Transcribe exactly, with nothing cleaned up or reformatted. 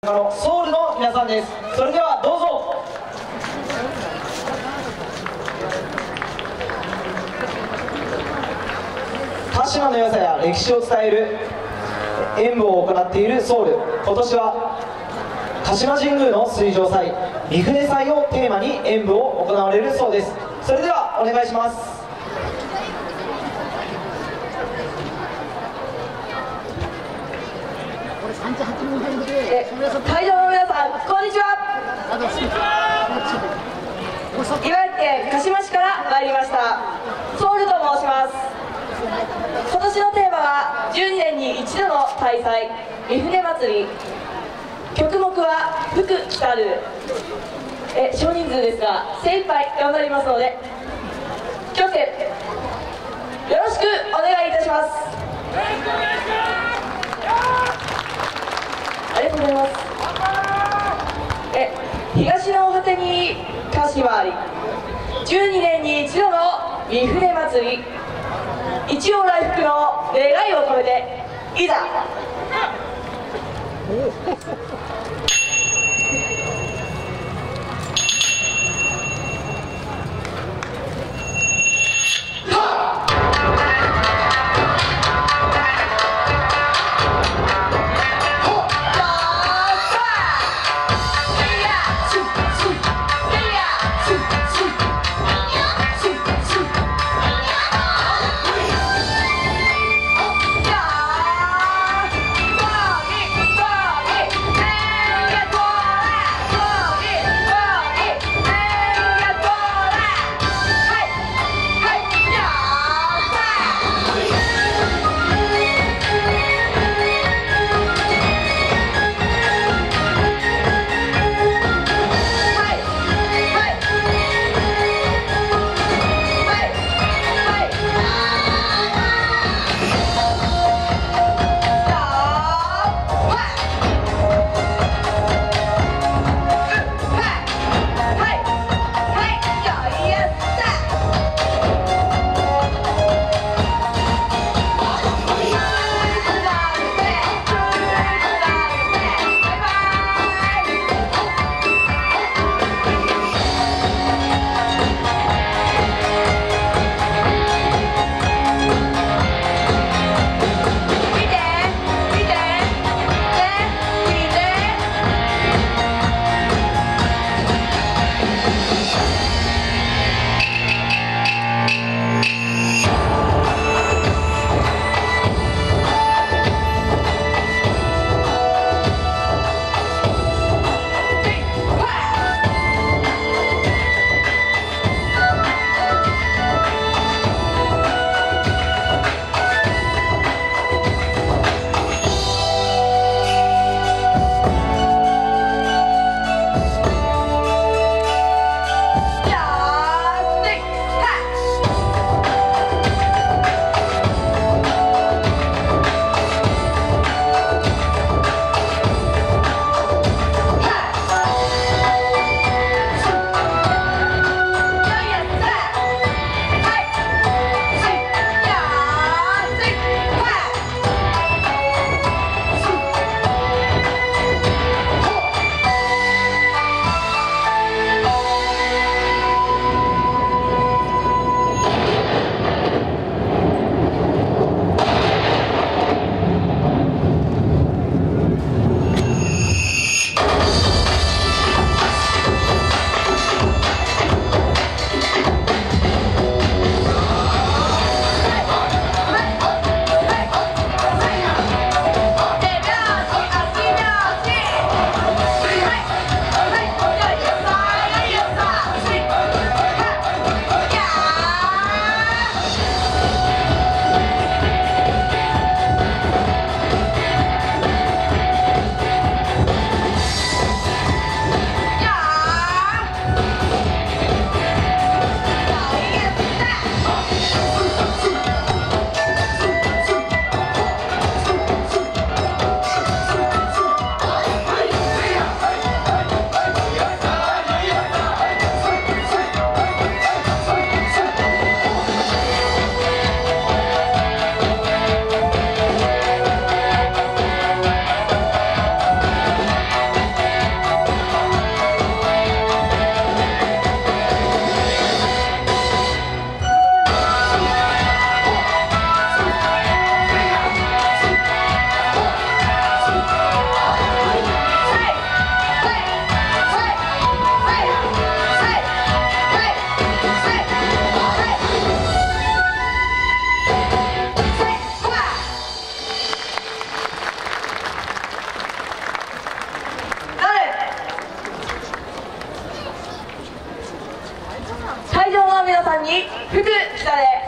中のソウルの皆さんです。それではどうぞ。鹿島の良さや歴史を伝える演舞を行っているソウル。今年は鹿島神宮の水上祭御船祭をテーマに演舞を行われるそうです。それではお願いします。 会場の皆さん、こんにちは。茨城県鹿島市から参りましたソウルと申します。今年のテーマはじゅうにねんに一度の開催御船祭り。曲目は福来たる。え少人数ですが精一杯頑張りますので気をつけよろしくお願いいたします。ありがとうございます。え東の果てに鹿島あり、じゅうにねんに一度の御船祭り。一応来福の願いを込めていざ。 福北で